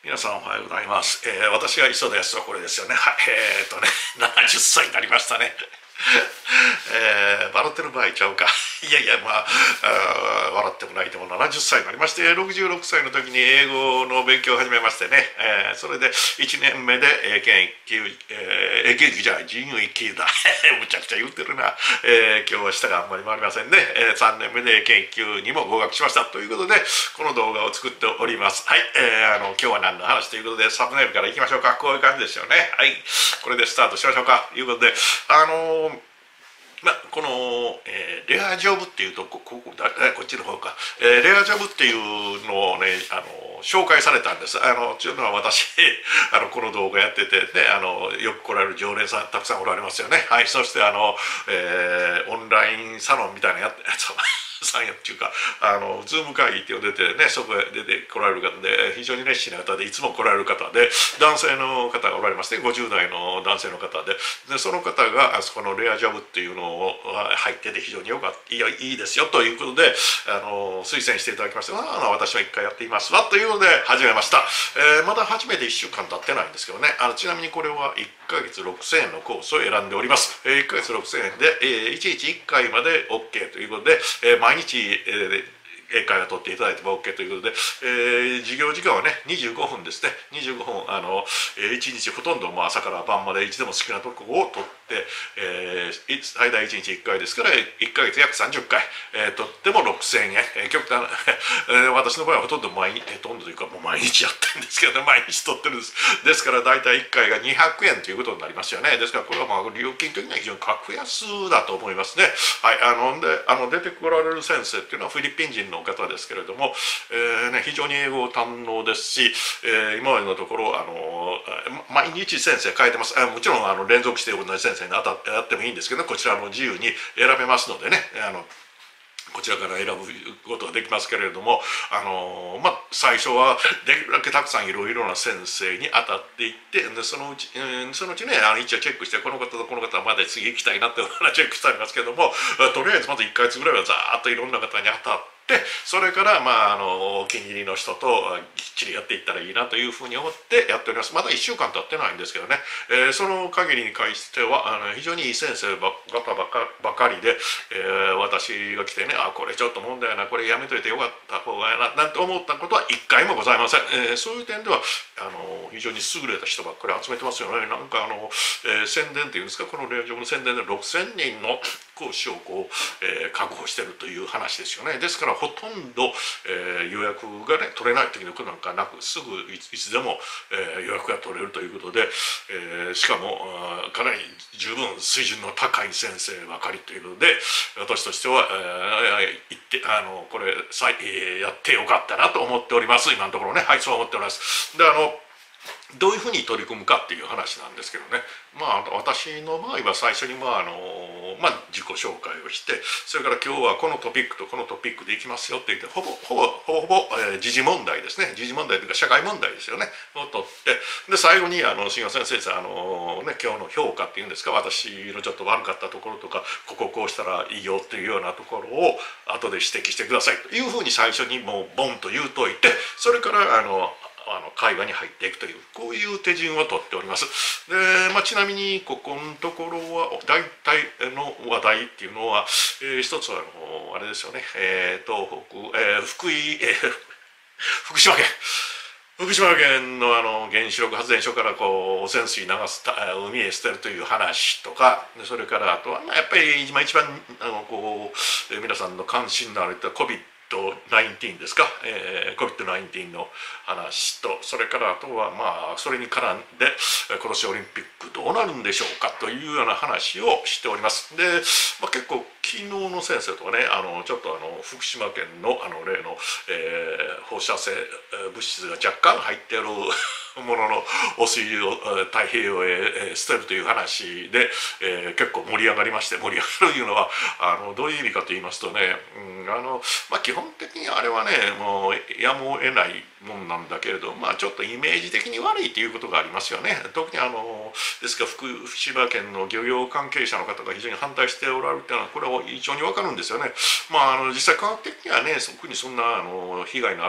皆さんおはようございます。私が磯田康はこれですよね。はい、70歳になりましたね。笑ってる場合ちゃうか。いやいや、笑っても泣いても70歳になりまして、66歳の時に英語の勉強を始めましてね、それで1年目で研究、研究じゃない、人類級だ。むちゃくちゃ言ってるな。今日は下があんまり回りませんね。3年目で研究にも合格しました。ということで、この動画を作っております。はい、今日は何の話ということで、サムネイルからいきましょうか。こういう感じですよね。はい、これでスタートしましょうか。ということで、この、レアジョブっていうとこっちの方か、レアジョブっていうのをね紹介されたんです。というのは私この動画やっててね、よく来られる常連さんたくさんおられますよね。はい、そしてオンラインサロンみたいなやつさんやっていうかズーム会議っていうの出てね、そこへ出て来られる方で非常に熱心な方でいつも来られる方で男性の方がおられまして、50代の男性の方で、その方があそこのレアジョブっていうのを入ってて非常によかった、いいですよということで推薦していただきまして、私は一回やっていますわというので始めました。まだ初めて1週間経ってないんですけどね、ちなみにこれは1ヶ月6000円のコースを選んでおります。1ヶ月6000円で1日1回まで OK ということで、毎日、英会話取っていただいても OK ということで、授業時間はね25分ですね。25分1日ほとんど朝から晩までいつでも好きなところを取って、最大1日1回ですから1ヶ月約30回、取っても6000円、極端私の場合はほとんどほとんどというかもう毎日やってるんですけどね、毎日取ってるんです。ですから大体1回が200円ということになりますよね。ですからこれは料金的には非常に格安だと思いますね。はい、出てこられる先生っていうのはフィリピン人の方ですけれども、非常に英語堪能ですし、今までのところ毎日先生変えてます。もちろん連続して同じ先生にやってもいいんですけど、こちら自由に選べますのでね、こちらから選ぶことができますけれども、最初はできるだけたくさんいろいろな先生に当たっていって、でそのうちね一応チェックして、この方とこの方まで次行きたいなってチェックしてありますけども、とりあえずまず1ヶ月ぐらいはざーっといろんな方に当たって、それからお気に入りの人ときっちりやっていったらいいなというふうに思ってやっております。まだ1週間経ってないんですけどね、その限りに関しては非常にいい先生ばかりで、私が来てね、これちょっと問題やな、これやめといてよかった方がやななんて思ったことは一回もございません。そういう点では非常に優れた人ばっかり集めてますよね。なんか宣伝っていうんですか、このレアジョブの宣伝で6000人の講師を確保してるという話ですよね。ですからほとんど、予約がね取れない時のことなんかなく、すぐいつでも、予約が取れるということで、しかもかなり十分水準の高い先生ばかりということで、私としては、行ってこれやってよかったなと思っております。今のところね。はい、そう思っております。でどういうふうに取り組むかっていう話なんですけどね、私の場合は最初に自己紹介をして、それから今日はこのトピックとこのトピックでいきますよって言って、ほぼ時事問題ですね、時事問題というか社会問題ですよねを取って、で最後にすいません先生今日の評価っていうんですか、私のちょっと悪かったところとか、こうしたらいいよっていうようなところを後で指摘してくださいというふうに最初にもうボンと言うといて、それから会話に入っていくという、こういう手順をとっております。で、ちなみにここのところは大体の話題っていうのは、一つはあれですよね、東北、福島県の原子力発電所から汚染水流す海へ捨てるという話とか、それからあとはやっぱり今一番皆さんの関心のあるCOVID-19 ですか、COVID-19 の話と、それからあとはそれに絡んで今年オリンピックどうなるんでしょうかというような話をしております。で、結構昨日の先生とかね、ちょっと福島県の例の、放射性物質が若干入っているものの汚水を太平洋へ捨てるという話で、結構盛り上がりまして、盛り上がるというのはどういう意味かと言いますとね、基本的にあれはねもうやむを得ないもんなんだけれど、ちょっとイメージ的に悪いということがありますよね。特にですから福島県の漁業関係者の方が非常に反対しておられるというのはこれは非常にわかるんですよね。実際科学的にはね特にそんな被害のある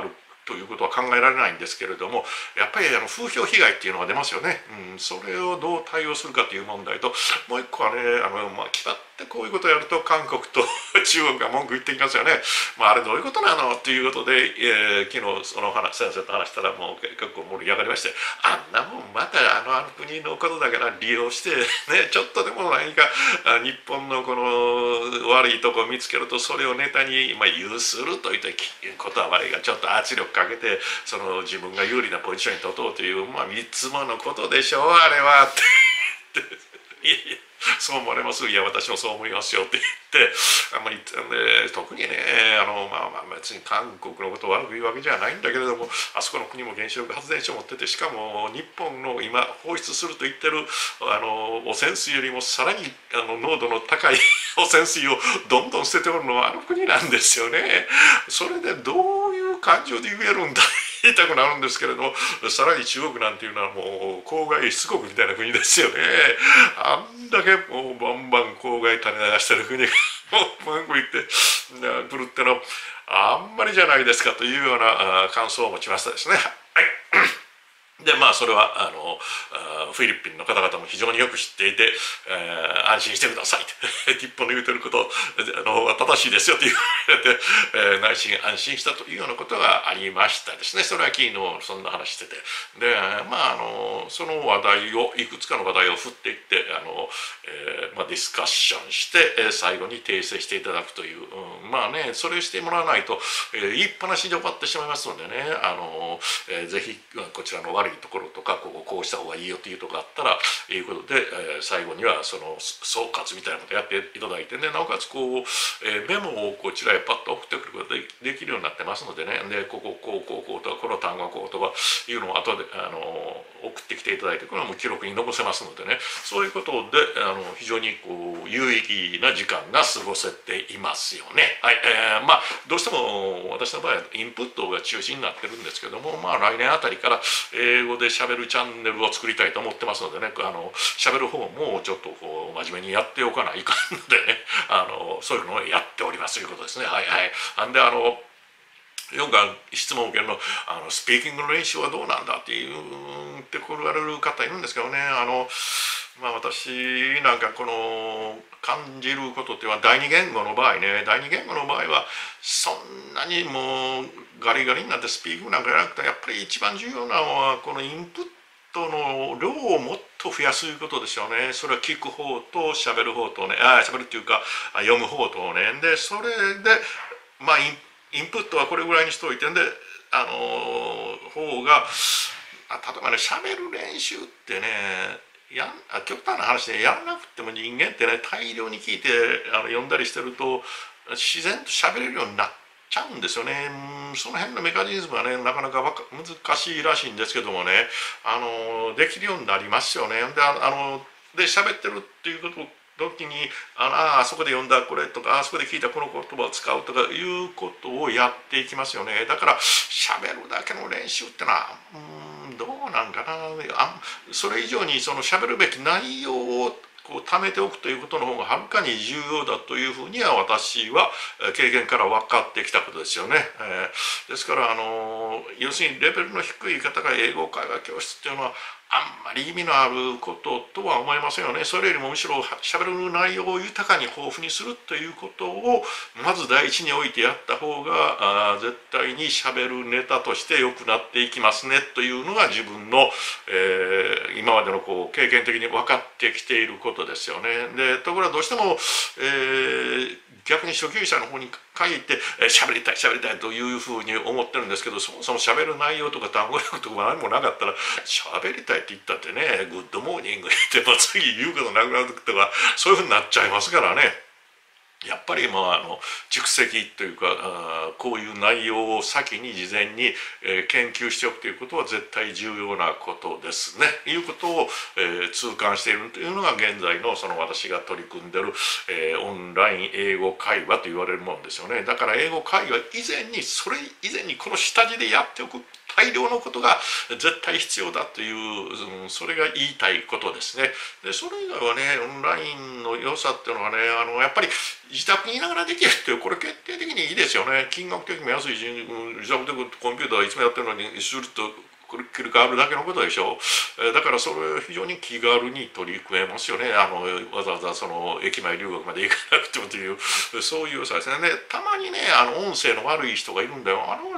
ということは考えられないんですけれども、やっぱり風評被害っていうのが出ますよね。それをどう対応するかという問題と、もう一個はね、決まってこういうことをやると韓国と中国が文句言ってきますよね。あれどういうことなのっていうことで、昨日その先生と話したらもう結構盛り上がりまして、あんなもんまたあの国のことだから利用してね、ちょっとでも何か日本のこの悪いとこを見つけるとそれをネタに有するといったことは悪いが、ちょっと圧力かけてその自分が有利なポジションに立とうという、いつものことでしょうあれはっていやいやそう思われます、いや私もそう思いますよって言って特にね別に韓国のことを悪く言うわけじゃないんだけれども、あそこの国も原子力発電所を持ってて、しかも日本の今放出すると言ってる汚染水よりもさらに濃度の高い汚染水をどんどん捨てておるのはあの国なんですよね。それでどういう感情で言えるんだ言いたくなるんですけれども、さらに中国なんていうのはもう公害出国みたいな国ですよね。あんだけもうバンバン公害垂れ流してる国が文句言ってくるってのはあんまりじゃないですかというような感想を持ちましたですね。はいでそれはフィリピンの方々も非常によく知っていて、安心してください日本の言うてること正しいですよと言われて、内心安心したというようなことがありましたですね。それは昨日そんな話してて、でその話題をいくつかの話題を振っていってディスカッションして、最後に訂正していただくという、それをしてもらわないと、言いっぱなしで終わってしまいますのでね、ぜひこちらの悪いところとかこうした方がいいよというところがあったらいうことで、最後にはその総括みたいなことをやっていただいてね、なおかつメモをこちらへパッと送ってくることができるようになってますのでね、でこうとかこの単語はこうとかいうのを後で送ってきていただいて、これはもう記録に残せますのでね、そういうことで非常に有意義な時間が過ごせていますよね。はい、どうしても私の場合はインプットが中心になってるんですけども、来年あたりから英語で喋るチャンネルを作りたいと思ってますのでね、喋る方もちょっと真面目にやっておかないかんのでね、そういうのをやっておりますということですね。はいはい。なんでよく質問を受けるのスピーキングの練習はどうなんだって言ってこられる方いるんですけどね、私なんか感じることっていうのは第二言語の場合はそんなにもうガリガリになってスピーキングなんかじゃなくて、やっぱり一番重要なのはこのインプットの量をもっと増やすことですよね。それは聞く方と喋る方とね、喋るっていうか読む方とね、でそれでインプットはこれぐらいにしておいてんで方が例えばね、喋る練習ってね、極端な話でやらなくても人間ってね、大量に聞いて読んだりしてると自然と喋れるようになっちゃうんですよね。その辺のメカニズムはね、なかなか難しいらしいんですけどもね、できるようになりますよね。で喋ってるっていう時にあそこで読んだこれとか、あそこで聞いたこの言葉を使うとかいうことをやっていきますよね。だから喋るだけの練習ってのはどうなんかな、それ以上にその喋るべき内容を貯めておくということの方がはるかに重要だというふうには私は経験から分かってきたことですよね。ですから要するにレベルの低い方が英語会話教室っていうのはあんまり意味のあることとは思いませんよね。それよりもむしろ喋る内容を豊かに豊富にするということをまず第一に置いてやった方が絶対に喋るネタとして良くなっていきますねというのが自分の、今までの経験的に分かってきていることですよね。でところがどうしても、逆に初級者の方に書いて喋りたいというふうに思ってるんですけど、そもそも喋る内容とか単語力とか何もなかったら喋りたいって言ったってね、グッドモーニング言っても次言うことなくなるとかそういうふうになっちゃいますからね。やっぱり蓄積というかこういう内容を先に事前に研究しておくということは絶対重要なことですね。いうことを痛感しているというのが現在の私が取り組んでるオンライン英語会話と言われるものですよね。だから英語会話以前にこの下地でやっておく大量のことが絶対必要だという、それが言いたいことですね。でそれ以外はね、オンラインの良さっていうのはね、やっぱり自宅にいながらできるっていう、これ決定的にいいですよね。金額的にも安いし、自宅でコンピューターいつもやってるのにすると切り替わるだけのことでしょ。だからそれ非常に気軽に取り組めますよね。わざわざその駅前留学まで行かなくてもという、そういう良さですね。でたまにね、音声の悪い人がいるんだよ。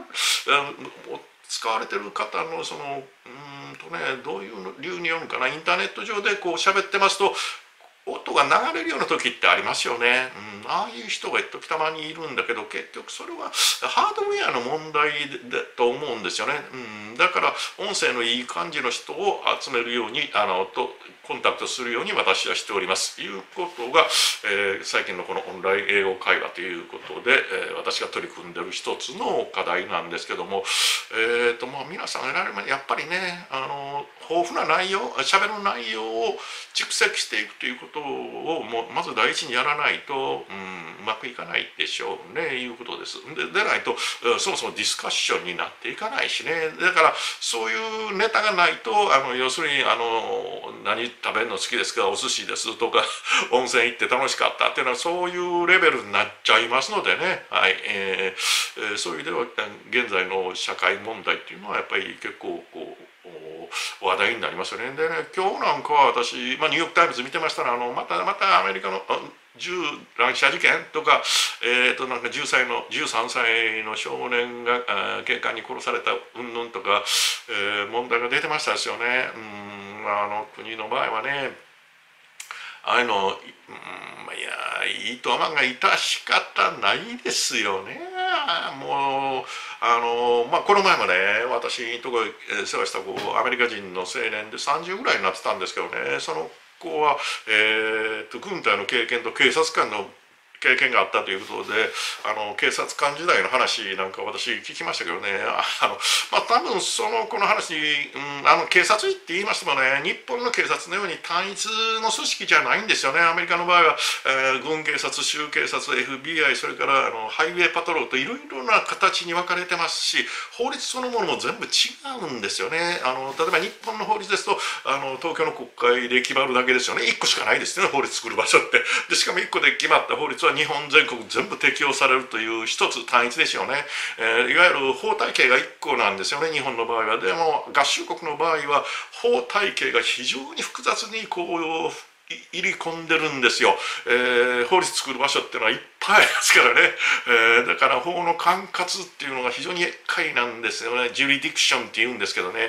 使われてる方のどういう理由によるかな、インターネット上でこう喋ってますと音が流れるような時ってありますよね。ああいう人がたまにいるんだけど、結局それはハードウェアの問題だと思うんですよね。だから音声のいい感じの人を集めるようにコンタクトするように私はしております。ということが、最近のこのオンライン英語会話ということで、私が取り組んでる一つの課題なんですけども、皆さんやっぱりね、豊富な内容、喋る内容を蓄積していくということをまず第一にやらないと、うまくいかないでしょうね、いうことです。でないとそもそもディスカッションになっていかないしね。だからそういうネタがないと、要するに何食べるの好きですか、お寿司ですとか温泉行って楽しかったっていうのはそういうレベルになっちゃいますのでね、はい、そういう意味では現在の社会問題っていうのはやっぱり結構話題になりますよね。でね、今日なんかは私、ニューヨーク・タイムズ見てましたら、またアメリカの銃乱射事件とか、なんか13歳の少年が警官に殺された云々とか、問題が出てましたですよね。国の場合はね、ああいうの、いいとはが致し方ないですよね。もうこの前もね、私とこ世話したアメリカ人の青年で30ぐらいになってたんですけどね、その子は、軍隊の経験と警察官の経験があったということで、警察官時代の話なんか私聞きましたけどね、多分この話、警察って言いましてもね、日本の警察のように単一の組織じゃないんですよね。アメリカの場合は、軍警察、州警察、FBI、それからハイウェイパトロールといろいろな形に分かれてますし、法律そのものも全部違うんですよね。例えば日本の法律ですと、東京の国会で決まるだけですよね。1個しかないですね、法律作る場所って。でしかも1個で決まった法律は日本全国全部適用されるという一つ単一ですよね。いわゆる法体系が1個なんですよね、日本の場合は。でも合衆国の場合は法体系が非常に複雑に入り込んでるんですよ。法律作る場所っていうのはいっぱいありますからね。だから法の管轄っていうのが非常に厄介なんですよね。ジュリディクションっていうんですけどね。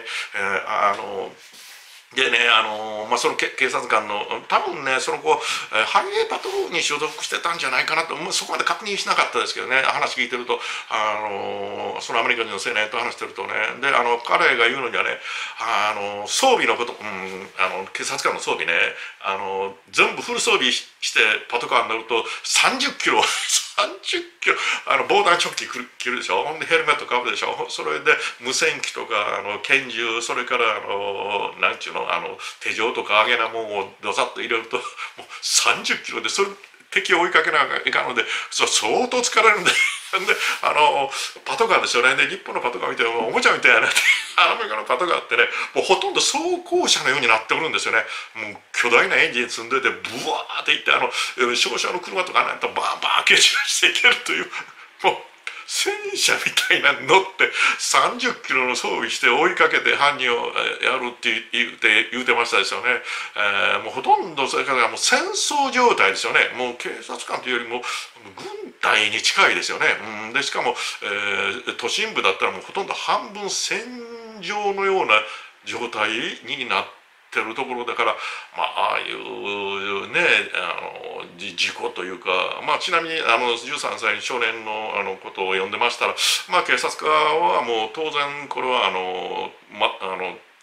でね、その警察官の多分ね、その子ハイウェイパトロールに所属してたんじゃないかなと、そこまで確認しなかったですけどね、話聞いてるとそのアメリカ人の青年と話してるとね、で彼が言うのにはね、装備のこと、警察官の装備ね、全部フル装備してパトカーに乗ると30キロ30キロ防弾チョッキ着るでしょ。ほんでヘルメットかぶるでしょ。それで無線機とか拳銃、それからなんちゅうの手錠とか揚げなもんをどさっと入れるともう30キロでそれ敵を追いかけなきゃいかんので、相当疲れるんで。でパトカーですよね。で日本のパトカー見てもおもちゃみたいやなってアメリカのパトカーってね、もうほとんど装甲車のようになっておるんですよね。もう巨大なエンジン積んでてブワーっていって少々の車とかなんとバーバー蹴散らしていけるという、もう戦車みたいなの乗って30キロの装備して追いかけて犯人をやるって言うてましたですよね。もうほとんどそれからもう戦争状態ですよね。もう警察官というよりも軍隊に近いですよね。でしかも、都心部だったらもうほとんど半分戦場のような状態になってるところだから、ああいうね事故というか、ちなみに13歳少年のことを読んでましたら、警察官はもう当然これは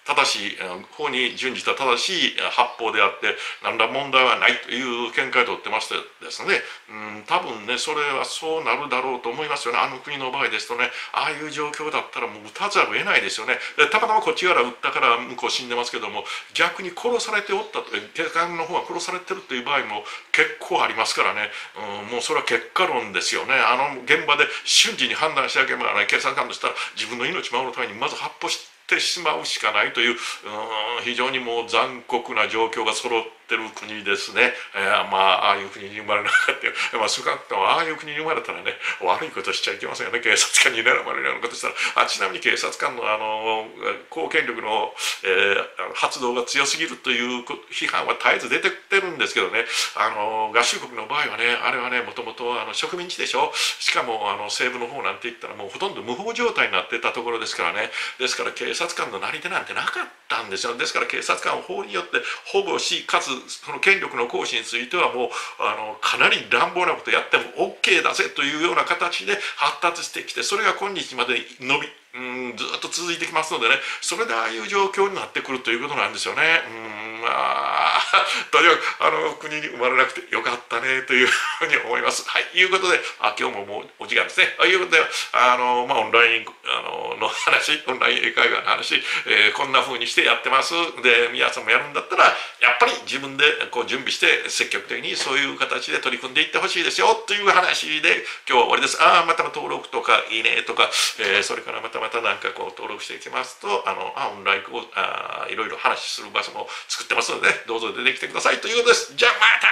正しい法に準じた正しい発砲であって何ら問題はないという見解を取ってましてですね、多分ねそれはそうなるだろうと思いますよね。あの国の場合ですとね、ああいう状況だったらもう撃たざるを得ないですよね。たまたまこっちから撃ったから向こう死んでますけども、逆に殺されておったと、警官の方は殺されてるという場合も結構ありますからね、もうそれは結果論ですよね。現場で瞬時に判断しなければならない警察官としたら、自分の命を守るためにまず発砲してしまうしかないという、非常にもう残酷な状況が揃ってる国ですね。ああいう国に生まれなかったよ。少なくともああいう国に生まれたらね、悪いことしちゃいけませんよね。警察官に狙われるようなことしたら。ちなみに警察官の公権力の、発動が強すぎるという批判は絶えず出てきてるんですけどね、合衆国の場合はね、あれはね、もともと植民地でしょ。しかも西部の方なんて言ったらもうほとんど無法状態になってたところですからね。ですから警察官のなり手なんてなかったんですよ。ですから警察官を法によって保護し、かつその権力の行使についてはもうかなり乱暴なことやっても OK だぜというような形で発達してきて、それが今日まで伸びずっと続いてきますのでね、それでああいう状況になってくるということなんですよね。とにかく国に生まれなくてよかったねというふうに思います。はい、いうことで、今日ももうお時間ですね。ということで、オンラインの話、オンライン英会話の話、こんな風にしてやってます。で、皆さんもやるんだったら、やっぱり自分でこう準備して積極的にそういう形で取り組んでいってほしいですよという話で今日は終わりです。また登録とかいいねとか、それからまたなんかこう登録していきますと、オンラインいろいろ話する場所も作ってますので、ね、どうぞ出てきてくださいということです。じゃあまた